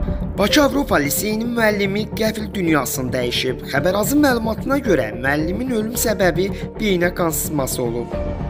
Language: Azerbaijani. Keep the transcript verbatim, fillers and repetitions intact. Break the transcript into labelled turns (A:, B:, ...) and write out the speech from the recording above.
A: Bakı Avropa Liseyinin müəllimi qəfil dünyasını dəyişib. Xəbərazın məlumatına görə müəllimin ölüm səbəbi beynə qan sızması olub.